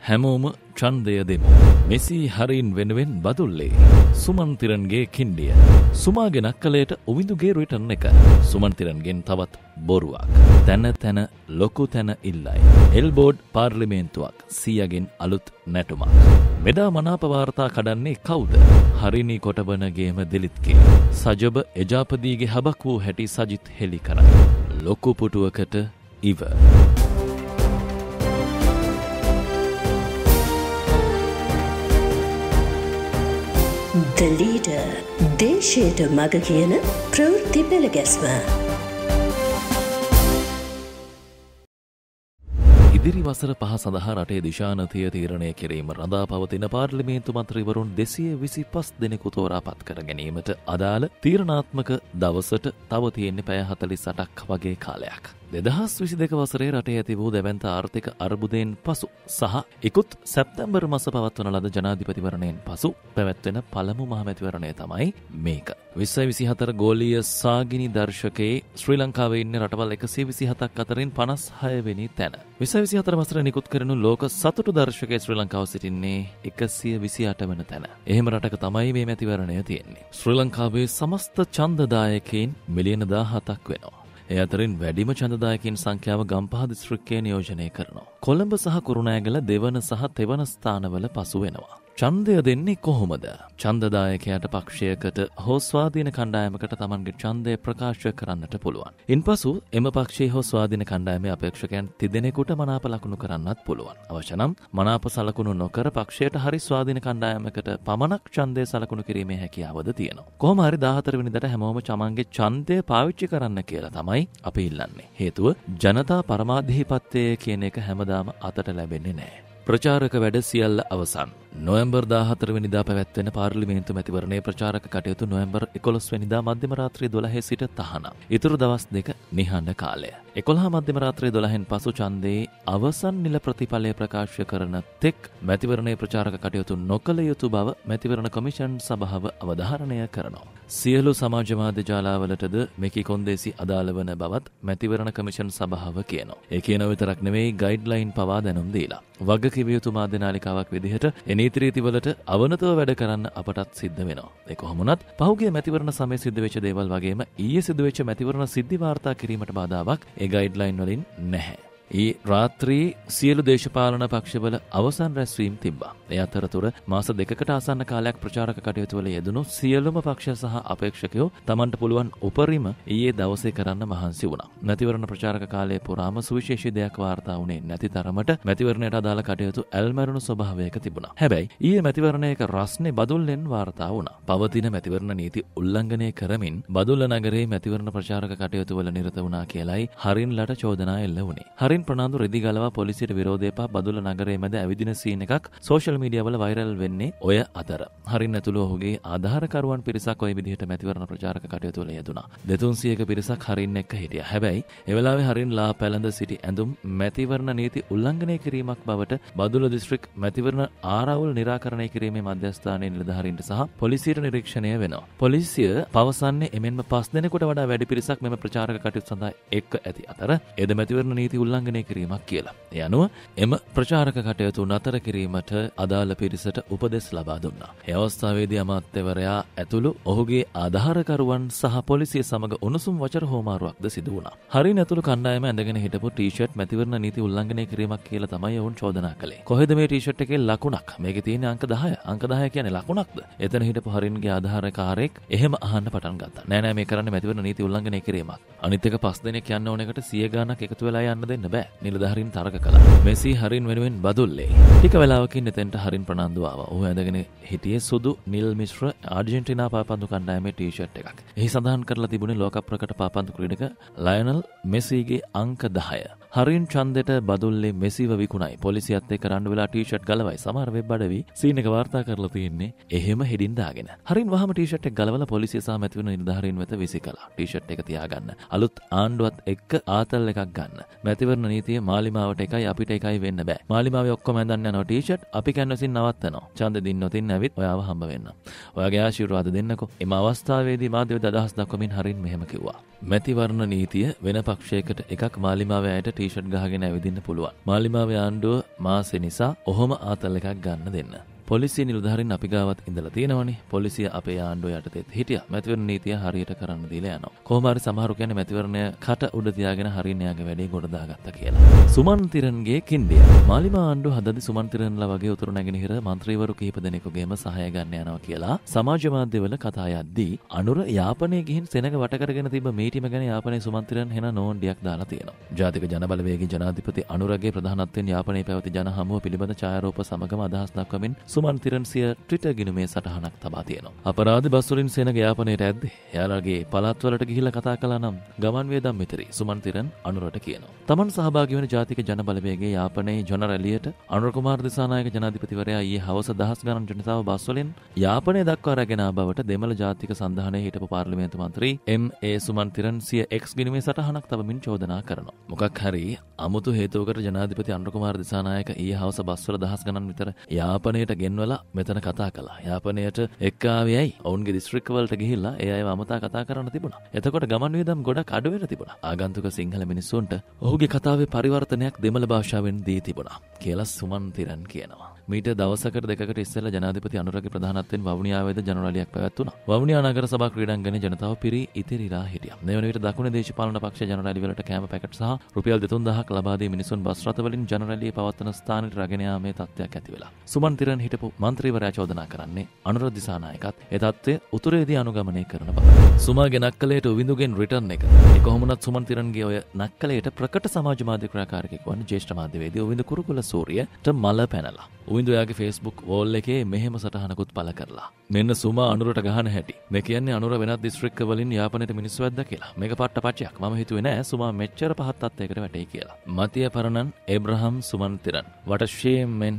හැමෝම ඡන්දය දෙමු. මෙසි හරින් වෙනුවෙන් බදුල්ලේ. සුමන්තිරන්ගේ කිණ්ඩිය. සුමාගේ නක්කලයට උවිඳුගේ රිටර්න් එක. සුමන්තිරන්ගෙන් තවත් බොරුවක්. තැන තැන ලොකු තැන ඉල්ලයි. එල්බෝඩ් පාර්ලිමේන්තුවක්. සියගෙන් අලුත් නැටුමක්. මෙදා මනාප වාර්තා කඩන්නේ කවුද? හරිනි කොටබනගේම දිලිත්ගේ. සජබ එජාපදීගේ හබක් වූ හැටි සජිත් හෙලි කරයි. ලොකු පුටුවකට ඉව. The Leader දේශයට මග කියන ප්‍රවෘත්ති පෙළගැස්ම. ඉදිරි වසර 5 සඳහා රටේ දිශානතිය තීරණය කිරීම රඳා පවතින පාර්ලිමේන්තු මන්ත්‍රීවරුන් 225 දෙනෙකු තෝරා පත් කර ගැනීමට අදාළ තීරණාත්මක දවසට තව තියෙන්නේ පැය 48ක් වගේ කාලයක්. 2022 වසරේ රටේ ඇති වූ දැවැන්ත ආර්ථික අර්බුදයෙන් පසු සහ ඉකුත් සැප්තැම්බර් මාස පවත්වන ලද ජනාධිපතිවරණයෙන් පසු පැවැත්වෙන පළමු මහමැතිවරණය තමයි මේක. 2024 ගෝලීය සාගිනි දර්ශකයේ ශ්‍රී ලංකාවේ ඉන්න රටවල් 127ක් අතරින් 56 වෙනි තැන. 2024 වසරේ නිකුත් කරනු ලෝක සතුටු දර්ශකයේ ශ්‍රී ලංකාව සිටින්නේ 128 වෙනි තැන. එහෙම රටක තමයි මේ මැතිවරණය තියෙන්නේ. ශ්‍රී ලංකාවේ සමස්ත ඡන්දදායකයින් මිලියන 17ක් වෙනවා. ඒ අතරින් වැඩිම ඡන්දදායකයින් සංඛ්‍යාව ගම්පහ දිස්ත්‍රික්කයේ නියෝජනය කරනවා. කොළඹ සහ කුරුණෑගල දෙවන සහ තෙවන ස්ථානවල පසු වෙනවා. ඡන්දය දෙන්නේ කොහොමද? ඡන්දදායකයාට පක්ෂයකට හෝ ස්වාධීන කණ්ඩායමකට තමන්ගේ ඡන්දය ප්‍රකාශ කරන්නට පුළුවන්. ඉන්පසු එම පක්ෂයේ හෝ ස්වාධීන කණ්ඩායමේ අපේක්ෂකයන් තිදෙනෙකුට මනාප ලකුණු කරන්නත් පුළුවන්. අවශ්‍ය නම් මනාප සලකුණු නොකර පක්ෂයට හරි ස්වාධීන කණ්ඩායමකට පමණක් ඡන්දය සලකුණු කිරීමේ හැකියාවද තියෙනවා. කොහොම හරි 14 වෙනිදාට හැමෝම තමන්ගේ ඡන්දය පාවිච්චි කරන්න කියලා තමයි අපි ඉල්ලන්නේ. හේතුව ජනතා පරමාධිපත්‍යය කියන එක හැමදාම අතට ලැබෙන්නේ නැහැ. ප්‍රචාරක වැඩ සියල්ල අවසන්. නොවැම්බර් 14 වෙනිදා පැවැත්වෙන පාර්ලිමේන්තු මැතිවරණයේ ප්‍රචාරක කටයුතු නොවැම්බර් 11 වෙනිදා මධ්‍යම රාත්‍රී 12 සිට තහනම්. ඊතුරු දවස් දෙක නිහඬ කාලය. 11 මධ්‍යම රාත්‍රී 12න් පසු ඡන්දයේ අවසන් නිල ප්‍රතිඵලය ප්‍රකාශ කරන තෙක් මැතිවරණයේ ප්‍රචාරක කටයුතු නොකළ යුතු බව මැතිවරණ කොමිෂන් සභාව අවධාරණය කරනවා. සියලු සමාජ මාධ්‍ය ජාලාවලටද මේකී කොන්දේසි අදාළ වන බවත් මැතිවරණ කොමිෂන් සභාව කියනවා. ඒ කියන විතරක් නෙවෙයි ගයිඩ්ලයින් පවා දැනුම් දීලා. වගකිව යුතු මාධ්‍ය නාලිකාවක් විදිහට නීති රීතිවලට අවනතව වැඩ කරන්න අපටත් සිද්ධ වෙනවා. ඒ කොහොමුණත් පහුගිය මැතිවරණ සමයේ සිද්ධ වෙච්ච දේවල් වගේම ඊයේ සිද්ධ වෙච්ච මැතිවරණ සිද්ධි වාර්තා කිරීමට බාධාවක් ඒ ගයිඩ්ලයින් වලින් නැහැ. ඊ රාත්‍රී සියලු දේශපාලන පක්ෂවල අවසන් රැස්වීම් තිබ්බා. ඒ අතරතුර මාස 2කට ආසන්න කාලයක් ප්‍රචාරක කටයුතු වල යෙදුණු සියලුම පක්ෂ සහ අපේක්ෂකයෝ Tamanට පුළුවන් උපරිම ඊයේ දවසේ කරන්න මහන්සි වුණා. මැතිවරණ ප්‍රචාරක කාලයේ පුරාම සුවිශේෂී දෙයක් වාර්තා වුණේ නැති තරමට මැතිවරණයට අදාළ කටයුතු ඇල්මරුණු ස්වභාවයක තිබුණා. හැබැයි ඊයේ මැතිවරණයක රස්නේ බදුල්ලෙන් වාර්තා වුණා. පවතින මැතිවරණ නීති උල්ලංඝනය කරමින් බදුල්ල නගරයේ මැතිවරණ ප්‍රචාරක කටයුතු වල නිරත වුණා කියලයි හරින්ලට චෝදනා එල්ල වුණේ. හරින් ප්‍රනාන්දු රෙදි ගලවා පොලිසියට විරෝධය පා බදුල්ල නගරයේ මැද ඇවිදින සීන් එකක් සෝෂල් මීඩියා වල වෛරල් වෙන්නේ ඔය අතර. හරින් ඇතුළු ඔහුගේ ආධාරකරුවන් පිරිසක් ඔය විදිහට මැතිවරණ ප්‍රචාරක කටයුතු වල යෙදුණා. 200ක පිරිසක් හරින් එක්ක හිටියා. හැබැයි ඒ වෙලාවේ හරින් ලා පැලඳ සිටි ඇඳුම් මැතිවරණ නීති උල්ලංඝනය කිරීමක් බවට බදුල්ල දිස්ත්‍රික් මැතිවරණ ආරවුල් නිරාකරණය කිරීමේ මධ්‍යස්ථානයේ නිලධාරීන්ට සහ පොලිසියට නිරීක්ෂණය වෙනවා. පොලිසිය පවසන්නේ එමෙන්ම 5 දෙනෙකුට වඩා වැඩි පිරිසක් මෙම ප්‍රචාරක කටයුතු සඳහා එක්ව ඇති අතර එද මැතිවරණ නීති උල්ලංඝනය කිරීමක් කියලා. ඒ අනුව එම ප්‍රචාරක කටයුතු නතර කිරීමට අදාළ පිරිසට උපදෙස් ලබා දුන්නා. ඒ අවස්ථාවේදී අමාත්‍යවරයා ඇතුළු ඔහුගේ ආධාරකරුවන් සහ පොලිසිය සමග උණුසුම් වචර හෝමාරුවක්ද සිදු වුණා. හරින් ඇතුළු කණ්ඩායම ඇඳගෙන හිටපු ටී-ෂර්ට් මැතිවරණ නීති උල්ලංඝනය කිරීමක් කියලා තමයි ඔවුන් චෝදනා කළේ. කොහෙද මේ ටී-ෂර්ට් එකේ ලකුණක්? මේකේ තියෙන අංක 10. අංක 10 කියන්නේ ලකුණක්ද? එතන හිටපු හරින්ගේ ආධාරකාරයෙක් එහෙම අහන්න පටන් ගත්තා. නෑ මේ කරන්නේ මැතිවරණ නීති උල්ලංඝනය කිරීමක්. අනිත් එක 5 දෙනෙක් යන්න ඕන එකට 100 ගාණක් එකතු වෙලා යන්න දෙන්න බෑ. නිලධාරීන් තරක කළා. මෙසි හරින් වෙනුවෙන් බදුල්ලේ. ටික වෙලාවකින් එතෙන්ට හරින් ප්‍රනාන්දු ආවා. ඔහු ඇඳගෙන හිටියේ සුදු නිල් මිශ්‍ර ආර්ජෙන්ටිනා පාපන්දු කණ්ඩායමේ ටී-ෂර්ට් එකක්. එහි සඳහන් කරලා තිබුණේ ලෝක ප්‍රකට පාපන්දු ක්‍රීඩක ලයනල් මෙසිගේ අංක 10. හරින් ඡන්දෙට බදුල්ලේ මෙසිව විකුණයි. පොලිසියත් එක්ක රණ්ඩු වෙලා ටී-ෂර්ට් ගලවයි. සමහර වෙබ් අඩවි සීන් එක වාර්තා කරලා තියෙන්නේ එහෙම හෙඩින් දාගෙන. හරින් වහම ටී-ෂර්ට් එක ගලවලා පොලිසිය සහ මැතිවරණ නිලධාරීන් වෙත විසිකලා. ටී-ෂර්ට් එක තියාගන්න. අලුත් ආණ්ඩුවත් එක්ක ආතල් එකක් ගන්න. මැතිවරණ නීතිය මාලිමාවට එකයි අපිට එකයි වෙන්න බෑ. මාලිමාවේ ඔක්කොම ඇඳන් යනවා ටී-ෂර්ට්. අපි කැන්වසින් නවත්තනවා. ඡන්දෙ දින්නොතින් ඇවිත් ඔයාව හම්බ වෙන්න. ඔයාගේ ආශිර්වාද දෙන්නකෝ. එම අවස්ථාවේදී මාධ්‍යවේද අදහස් දක්වමින් හරින් මෙහෙම කිව්වා. මැතිවරණ නීතිය වෙන පක්ෂයකට එකක් මාලිමාවේ ඇයට ටී-ෂර්ට් ගහගෙන ඇවිදින්න පුළුවන්. මාලිමාවේ ආණ්ඩුව මාසෙ නිසා ඔහොම ආතල් එකක් ගන්න දෙන්න. පොලිසිය නිලධාරීන් අපි ගාවත් ඉඳලා තියෙනවනේ. පොලිසිය අපේ ආණ්ඩුව යටතේත් හිටියා. මැතිවරණ නීතිය හරියට කරන්න දීලා යනවා. කොහොම හරි සමහරු කියන්නේ මැතිවරණය කට උඩ තියාගෙන හරියන යාගේ වැඩේ ගොඩ දාගත්තා කියලා. සුමන්තිරන්ගේ කින්ඩිය. මාලිමා ආණ්ඩුව හදද්දි සුමන්තිරන්ලා වගේ උතුරු නැගෙනහිර മന്ത്രിවරු කිහිප දෙනෙකුගේම සහාය ගන්න යනවා කියලා සමාජ මාධ්‍යවල කතා යද්දී අනුර යාපනයේ ගිහින් සෙනඟ වට කරගෙන තිබ්බ මීටිම ගැන යාපනයේ සුමන්තිරන් හෙන නෝන්ඩියක් දාලා තියෙනවා. ජාතික ජනබලවේගී ජනාධිපති අනුරගේ ප්‍රධානත්වයෙන් යාපනයේ පැවති ජන හමුව පිළිබඳ ඡායාරූප සමගම අදහස් දක්වමින් සුමන්තිරන් සිය ට්විටර් ගිණුමේ සටහනක් තබා තියෙනවා. අපරාධ බස් වලින් සෙනඟ යාපනයට ඇද්දේ. එයාලගේ පළාත් වලට ගිහිල්ලා කතා කළා නම් ගමන් වේදම් මෙතරි සුමන්තිරන් අනුරට කියනවා. තමන් සහභාගී වෙන ජාතික ජනබලවේගයේ යාපනයේ ජනරල් එලියට අනුර කුමාර දිසානායක ජනාධිපතිවරයා ඊයේ හවස දහස් ගණන් ජනතාව බස් වලින් යාපනය දක්වා රැගෙන ආ බවට දෙමළ ජාතික සංධානයේ හිටපු පාර්ලිමේන්තු මන්ත්‍රී එම්.ඒ. සුමන්තිරන් සිය එක්ස් ගිණුමේ සටහනක් තබමින් චෝදනා කරනවා. මොකක් හරි අමුතු හේතුවකට ජනාධිපති අනුර කුමාර දිසානායක ඊයේ හවස බස් වල දහස් ගණන් විතර යාපනයට ගෙන්වලා මෙතන කතා කළා. යාපනයට එක්කාවියයි ඔවුන්ගේ දිස්ත්‍රික්ක වලට ගිහිල්ලා ඒ අයව අමතා කතා කරන්න තිබුණා. එතකොට ගමන් වියදම් ගොඩක් අඩු වෙලා තිබුණා. ආගන්තුක සිංහල මිනිස්සුන්ට ඔහුගේ කතාවේ පරිවර්තනයක් දෙමළ භාෂාවෙන් දී තිබුණා කියලා සුමන්තිරන් කියනවා. මීට දවසකට දෙකකට ඉස්සෙල්ලා ජනාධිපති අනුරගේ ප්‍රධානත්වයෙන් වවුනියාවේද ජනරාලියක් පැවැත්වුණා. වවුනියා නගර සභා ක්‍රීඩාංගණයේ ජනතාව පිරී ඉතිරිලා හිටියා. මේ වන විට දකුණේ දේශපාලන පක්ෂ ජනරාලි වලට කෑම පැකට් සහ රුපියල් 2-3000ක් ලබා දී මිනිසුන් බස් රථ වලින් ජනරාලියේ පවත්වන ස්ථානයට රැගෙන යාමේ තත්ත්වයක් ඇති වෙලා. සුමන්තිරන් හිටපු මන්ත්‍රීවරයා චෝදනා කරන්නේ අනුර දිසානායකත් ඒ තත්ත්වය උතුරේදී අනුගමනය කරන බව. සුමාගේ නක්කලයට උවිඳුගෙන් රිටර්න් එක. ඒ කොහොමුණත් සුමන්තිරන්ගේ ඔය නක්කලයට ප්‍රකට සමාජ මාධ්‍ය ක්‍රියාකාරකෙක් වන ජ්‍යෙෂ්ඨ මාධ්‍යවේදී උවිඳු කුරුකුල සූරියට මල පැනලා. උවිඳු යාගේ Facebook වෝල් එකේ මෙහෙම සටහනකුත් පළ කරලා. මෙන්න සුමා අනුරට ගහන හැටි. මේ කියන්නේ අනුර වෙනත් දිස්ත්‍රික්ක වලින් යාපනයට මිනිස්සු වැද්දා කියලා. මේක පට්ට පච්චයක්. මම හිතුවේ නෑ සුමා මෙච්චර පහත් තත්යකට වැටෙයි කියලා. Mathiaparanan Abraham Sumanthiran. What a shame men.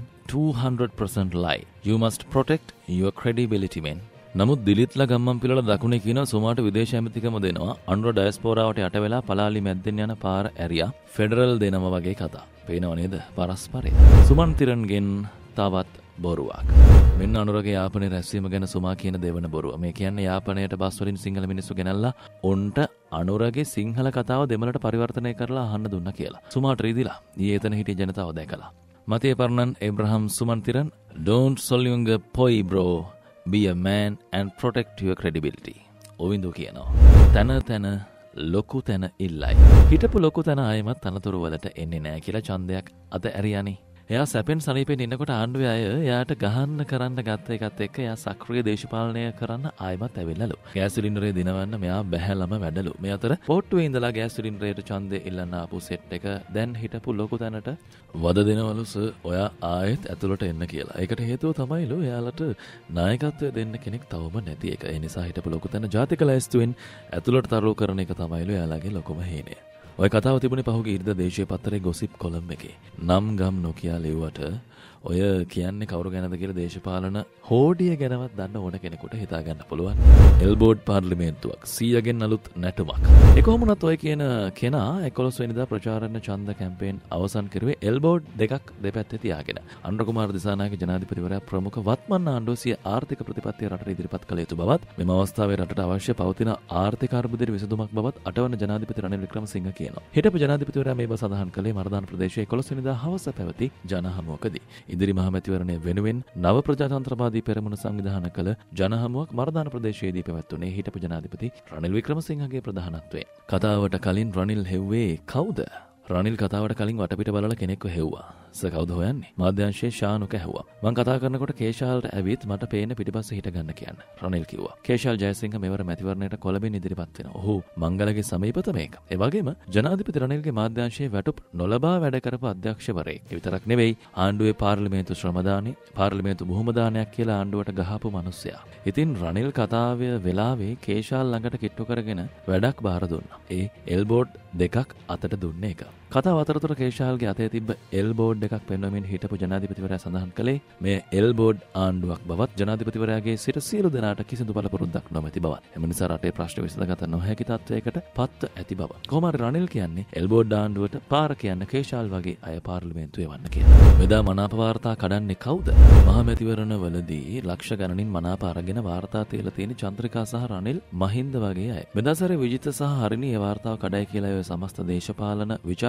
200% lie. You must protect your credibility men. නමුත් දිලිත්ලා ගම්මන් පිළල දකුණේ කියන සුමාට විදේශ ඇමතිකම දෙනවා. අනුර ඩයස්පෝරාවට යට වෙලා පලාලි මැද්දෙන් යන පාර ඇරියා ෆෙඩරල් දෙනම වගේ කතා. පේනව නේද? පරස්පරය. සුමන්තිරන්ගෙන් තවත් බොරුවක්. මෙන්න අනුරගේ යාපනයේ රැස්වීම ගැන සුමා කියන දෙවන බොරුව. මේ කියන්නේ යාපනයට බස් වලින් සිංහල මිනිස්සු ගෙනල්ලා ඔන්ට අනුරගේ සිංහල කතාව දෙමළට පරිවර්තනය කරලා අහන්න දුන්නා කියලා. සුමාට රීදිලා ඊයේ එතන හිටිය ජනතාව දැකලා. Mathiaparanan Abraham Sumanthiran don't solve a poi bro. Be a man and protect your credibility. Ovindu කියනවා. තන ලොකු තැන ඉල්ලයි. හිටපු ලොකු තැන ආයෙමත් තනතුරු වලට එන්නේ නැහැ කියලා ඡන්දයක් අත ඇරියානේ. එයා සැපෙන් සනීපෙන් ඉන්නකොට ආණ්ඩුවේ අය එයාට ගහන්න කරන්න ගත්ත එකත් එක්ක එයා සක්‍රීය දේශපාලනය කරන්න ආයෙමත් ඇවිල්ලාලු. ගෑස් සිලින්ඩරේ දිනවන්න මෙයා බැහැලම වැඩලු. මේ අතර පොට්ටුවේ ඉඳලා ගෑස් සිලින්ඩරේට ඡන්දේ ඉල්ලන්න ආපු සෙට් එක දැන් හිටපු ලොකු තැනට වද දෙනවලු සර් ඔයා ආයෙත් ඇතුළට එන්න කියලා. ඒකට හේතුව තමයිලු එයාලට නායකත්වය දෙන්න කෙනෙක් තවම නැති එක. ඒ නිසා හිටපු ලොකු තැන ජාතික ලැයිස්තුවෙන් ඇතුළට තරෝ කරන එක තමයිලු එයාලගේ ලොකුම හේනය. ඔය කතාව තිබුණේ පහුගිය ඉරිදා දේශීය පත්තරේ ගොසිප් කොලම් එකේ. නම් ගම් නොකියා ලිව්වට ඔය කියන්නේ කවුරු ගැනද කියලා දේශපාලන හෝඩිය ගැනවත් දන්න ඕන කෙනෙකුට හිතා ගන්න පුළුවන්. එල්බෝඩ් පාර්ලිමේන්තුවක් 100ගෙන් අලුත් නැටුමක්. ඒ කොහොමුණත් ඔය කියන කෙනා 11 වෙනිදා ප්‍රචාරණ ඡන්ද කැම්පේන් අවසන් කරුවේ එල්බෝඩ් දෙකක් දෙපැත්තේ තියාගෙන. අනුර කුමාර දිසානායක ජනාධිපතිවරයා ප්‍රමුඛ වත්මන් ආණ්ඩුව සිය ආර්ථික ප්‍රතිපත්තිය රටට ඉදිරිපත් කළ යුතු බවත් මෙම අවස්ථාවේ රටට අවශ්‍ය පවතින ආර්ථික අර්බුදයේ විසඳුමක් බවත් අටවන ජනාධිපති රනිල් වික්‍රමසිංහ කියනවා. හිටපු ජනාධිපතිවරයා මේ බව සඳහන් කළේ මර්දාන ප්‍රදේශයේ 11 වෙනිදා හවස පැවති ජනහමුවකදී. ඉදිරි මහමැතිවරණය වෙනුවෙන් නව ප්‍රජාතන්ත්‍රවාදී පෙරමුණ සංවිධානය කළ ජනහමුවක් මර්දාන ප්‍රදේශයේදී පැවැත්වුණේ හිටපු ජනාධිපති රනිල් වික්‍රමසිංහගේ ප්‍රධානත්වයෙන්. කතාවට කලින් රනිල් හෙව්වේ කවුද? රනිල් කතාවට කලින් වටපිට බලලා කෙනෙක්ව හෙව්වා. කවුද හොයන්නේ? මාධ්‍යංශයේ ශානුක ඇහුවා. මං කතා කරනකොට කේශාල්ට ඇවිත් මට පේන පිටිපස්සේ හිට ගන්න කියන්න. රනිල් කිව්වා. කේශාල් ජයසිංහ මෙවර මැතිවරණයට කොළඹින් ඉදිරිපත් වෙනවා. ඔහු මංගලගේ සමීපත මේක. ඒ වගේම ජනාධිපති රනිල්ගේ මාධ්‍යංශයේ වැටුප් නොලබා වැඩ කරපු අධ්‍යක්ෂවරයෙක්. ඒ විතරක් නෙවෙයි ආණ්ඩුවේ පාර්ලිමේන්තු ශ්‍රමදානි, පාර්ලිමේන්තු බුහුමදානයක් කියලා ආණ්ඩුවට ගහපු මිනිසයා. ඉතින් රනිල් කතාවේ වෙලාවේ කේශාල් ළඟට කිට්ටු කරගෙන වැඩක් බාර දුන්නා. ඒ එල්බෝඩ් දෙකක් අතට දුන්නේ එක. කතාව අතරතුර කේශාල්ගේ අතේ තිබ්බ එල්බෝඩ් එකක් පෙන්වමින් හිටපු ජනාධිපතිවරයා සඳහන් කළේ මේ එල්බෝඩ් ආණ්ඩුවක් බවත් ජනාධිපතිවරයාගේ සිට සියලු දෙනාට කිසිදු බලපුරුද්දක් නොමැති බවත්. එම නිසා රටේ ප්‍රශ්න විසඳගත නොහැකි තත්වයකට පත්ව ඇති බව. කොහොම හරි රනිල් කියන්නේ එල්බෝඩ් ආණ්ඩුවට පාර කියන්න කේශාල් වගේ අය පාර්ලිමේන්තුවේ වන්න කියලා. මෙදා මනාප වාර්තා කඩන්නේ කවුද? මහමැතිවරණවලදී ලක්ෂ ගණනින් මනාප අරගෙන වාර්තා තියලා තියෙන චන්ද්‍රිකා සහ රනිල් මහින්ද වගේ අය. මෙදාසරේ විජිත සහ හරිනී ඒ වාර්තාව කඩයි කියලා ඔය සමස්ත දේශපාලන විචාර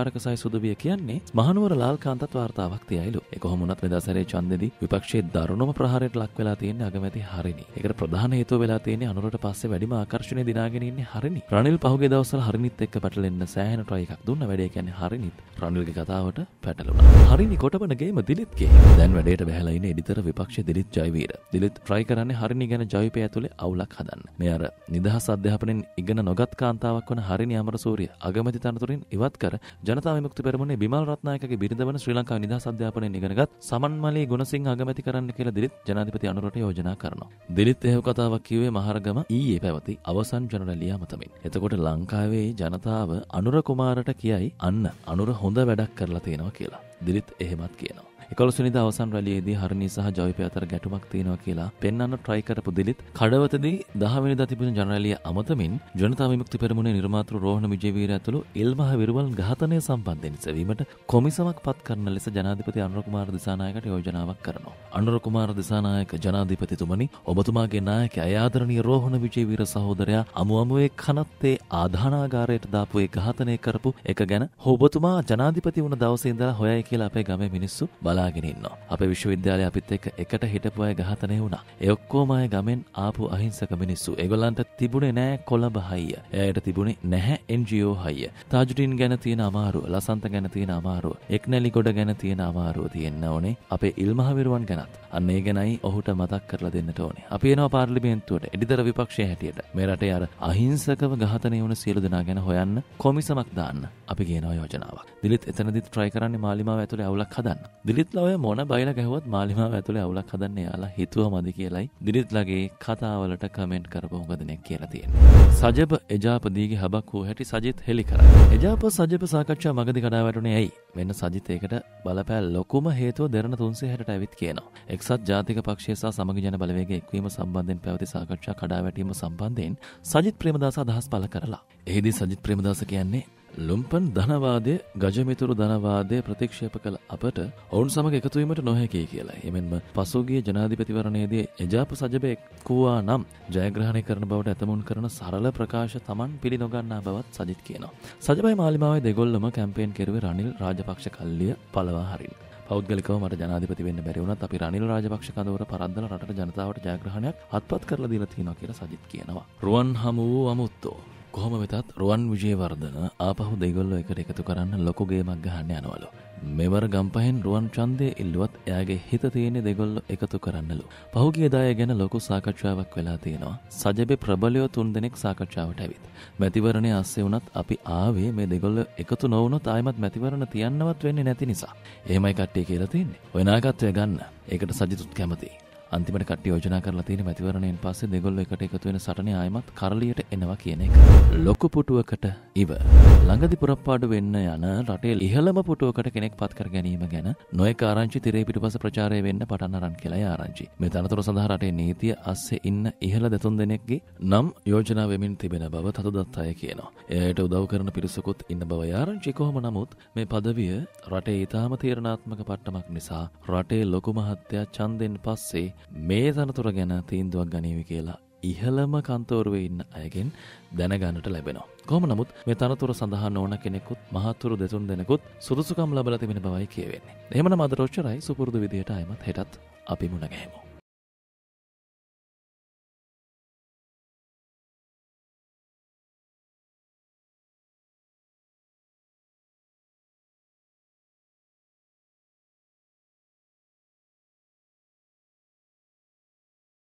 සාරකසයි සුදුවිය කියන්නේ මහනුවර ලාල්කාන්තත් වාර්තාවක් තියයිලු. ඒ කොහොම වුණත් මෙදාසරේ ඡන්දෙදී විපක්ෂයේ දරුණුම ප්‍රහාරයට ලක් වෙලා තියෙන අගමැති හරිනි. ඒකට ප්‍රධාන හේතුව වෙලා තියෙන්නේ අනුරට පස්සේ වැඩිම ආකර්ෂණය දිනාගෙන ඉන්නේ හරිනි. රනිල් පහුගිය දවස්වල හරිනිත් එක්ක පැටලෙන්න සෑහෙන try එකක් දුන්න. වැඩේ කියන්නේ හරිනිත් රනිල්ගේ කතාවට පැටලුණා. හරිනි කොටබන ගේම දිලිත්ගේ. දැන් වැඩේට බහැලා ඉන්නේ එඩිතර විපක්ෂ දිලිත් ජයවීර. දිලිත් try කරන්නේ හරිනි ගැන ජවිපේ ඇතුලේ අවුලක් හදන්න. මේ අර නිදහස් අධ්‍යාපනයෙන් ඉගෙන නොගත් කාන්තාවක් වන හරිනි අමරසූරිය අගමැති තනතුරින් ඉවත් කර ජනතා විමුක්ති පෙරමුණේ බිමල් රත්නායකගේ බිරිඳ වන ශ්‍රී ලංකා නිදහස් අධ්‍යාපනයෙන් ඉගෙනගත් සමන්මලී ගුණසිංහ අගමැති කරන්න කියලා දිලිත් ජනාධිපති අනුරට යෝජනා කරනවා. දිලිත් එහෙම කතාවක් කිව්වේ මහරගම ඊයේ පැවති අවසන් ජනරැලිය අමතමින්. එතකොට ලංකාවේ ජනතාව අනුර කුමාරට කියයි අන්න අනුර හොඳ වැඩක් කරලා තියෙනවා කියලා. දිලිත් එහෙමත් කියනවා. 11 වෙනිදා අවසන් රැළියේදී හරිනි සහ ජවිපේ අතර ගැටුමක් තියෙනවා කියලා පෙන්වන්න try කරපු දිලිත් කඩවතදී 10 වෙනිදා තිබුණු ජනරැළිය අමතමින් ජනතා විමුක්ති පෙරමුණේ නිර්මාතෘ රෝහණ විජේවීර ඇතුළු එල්මහ විරුවල් ඝාතනය සම්බන්ධයෙන් සෙවීමට කොමිසමක් පත් කරන ලෙස ජනාධිපති අනුර කුමාර දිසානායකට යෝජනාවක් කරනවා. අනුර කුමාර දිසානායක ජනාධිපතිතුමනි ඔබතුමාගේ නායකයා ආදරණීය රෝහණ විජේවීර සහෝදරයා අමුවේ කනත්තේ ආධානාගාරයට දාපු ඒ ඝාතනය කරපු එක ගැන ඔබතුමා ජනාධිපති වුණ දවසේ ඉඳලා හොයයි කියලා අපේ ගමේ මිනිස්සු බලාගෙන ඉන්නවා. අපේ විශ්වවිද්‍යාලය අපිත් එක්ක එකට හිටපු අය ඝාතනය වුණා. ඒ ඔක්කොම අය ගමෙන් ආපු අහිංසක මිනිස්සු. ඒගොල්ලන්ට තිබුණේ නෑ කොළඹ හයිය. එයාට තිබුණේ නැහැ NGO හයිය. තාජුඩින් ගැන තියෙන අමාරුව, ලසන්ත ගැන තියෙන අමාරුව, එක්නැලි ගොඩ ගැන තියෙන අමාරුව තියෙන්න ඕනේ. අපේ ඉල්මහ විරුවන් ගැනත් අන්න ඒ ගැනයි ඔහුට මතක් කරලා දෙන්නට ඕනේ. අපි එනවා පාර්ලිමේන්තුවට එඩිතර විපක්ෂයේ හැටියට. මේ රටේ අර අහිංසකව ඝාතනය වුණ සියලු දෙනා ගැන හොයන්න කොමිසමක් දාන්න අපි කියනවා යෝජනාවක්. දිලිත් එතනදිත් try කරන්නේ මාලිමාව ඇතුලේ අවුලක් හදන්න. දිලිත්ලා ඔය මොන බයිලා ගැහුවත් මාලිමාව ඇතුලේ අවුලක් හදන්න යාලා හිතුවමදි කියලයි දිලිත්ලාගේ කතාවලට කමෙන්ට් කරපු හොඟදෙනෙක් කියලා තියෙනවා. සජබ එජාප දීගේ හබක් වූ හැටි සජිත් හෙලි කරා. එජාප සජබ සාකච්ඡා මගදී කඩා වැටුනේ ඇයි? මෙන්න සජිත් ඒකට බලපෑල් ලොකුම හේතුව දෙරණ 360ට ඇවිත් කියනවා. එක්සත් ජාතික පක්ෂය සහ සමගි ජන බලවේගයේ එක්වීම සම්බන්ධයෙන් පැවති සාකච්ඡා කඩා වැටීම සම්බන්ධයෙන් සජිත් ප්‍රේමදාස අදහස් පළ කරලා. එහිදී සජිත් ප්‍රේමදාස කියන්නේ ලුම්පන් ධනවාදය ගජමිතුරු ධනවාදය ප්‍රතික්ෂේප කළ අපට ඔවුන් සමග එකතු වීමට නොහැකියි කියලා. එමෙන්ම පසුගිය ජනාධිපතිවරණයේදී එජාප සජබේ කුවා නම් ජයග්‍රහණය කරන බවට ඇතමුන් කරන සරල ප්‍රකාශ Taman පිළි නොගන්නා බවත් සජිත් කියනවා. සජබයි මාලිමාවේ දෙගොල්ලම කැම්පේන් කෙරුවේ රනිල් රාජපක්ෂ කල්ලිය පළවා හරින්න. පෞද්ගලිකව මට ජනාධිපති වෙන්න බැරි වුණත් අපි රනිල් රාජපක්ෂ කඳවුර පරද්දලා රටට ජනතාවට ජයග්‍රහණයක් අත්පත් කරලා දීලා තියෙනවා කියලා සජිත් කියනවා. රුවන් හමු වූ අමුත්තෝ කොහොම වෙතත් රුවන් විජේවර්ධන ආපහු දෙගොල්ලෝ එකට එකතු කරන්න ලොකු ගේමක් ගහන්න යනවලු. මෙවර ගම්පහෙන් රුවන් ඡන්දේ ඉල්ලුවත් එයාගේ හිත තියෙන්නේ දෙගොල්ලෝ එකතු කරන්නලු. පහුගිය දාය ගැන ලොකු සාකච්ඡාවක් වෙලා තියෙනවා. සජබේ ප්‍රබලයෝ 3 දෙනෙක් සාකච්ඡාවට ඇවිත්. මැතිවරණයේ ASCII වුණත් අපි ආවේ මේ දෙගොල්ලෝ එකතු නොවුනොත් ආයෙමත් මැතිවරණ තියන්නවත් වෙන්නේ නැති නිසා. එහෙමයි කට්ටිය කියලා තියෙන්නේ. ඔය නායකත්වය ගන්න. ඒකට සජිතුත් කැමතියි. අන්තිමට කට්ටිය යෝජනා කරලා තියෙන මැතිවරණයෙන් පස්සේ දෙගොල්ලෝ එකට එකතු වෙන සටනේ ආයෙමත් කරලියට එනවා කියන එක. ලොකු පුටුවකට ඉව ළඟදි පුරප්පාඩු වෙන්න යන රටේ ඉහළම පුටුවකට කෙනෙක් පත් කර ගැනීම ගැන නොයෙක් ආරංචි තිරේ පිටුපස ප්‍රචාරය වෙන්න පටන් අරන් කියලා ආරංචි. මේ තනතුර සඳහා රටේ නීතිය ASCII ඉන්න ඉහළ දෙතුන් දෙනෙක්ගේ නම් යෝජනා වෙමින් තිබෙන බව තතුදත් අය කියනවා. එයාට උදව් කරන පිරිසකුත් ඉන්න බව ආරංචි. කොහොම නමුත් මේ පදවිය රටේ ඊටාම තීරණාත්මක පට්ටමක් නිසා රටේ ලොකු මහත්තයා ඡන්දෙන් පස්සේ මේ තනතුර ගැන තීන්දුවක් ගනීවි කියලා ඉහළම කන්තෝරුවේ ඉන්න අයගෙන් දැනගන්නට ලැබෙනවා. කොහොම නමුත් මේ තනතුර සඳහා නොවන කෙනෙකුත් මහතුරු දෙතුන් දෙනෙකුත් සුදුසුකම් ලබලා තිබෙන බවයි කියවෙන්නේ. එහෙමනම් අද රොච්චරයි සුපුරුදු විදියට ආයමත් හෙටත් අපි මුණ ගැහෙමු.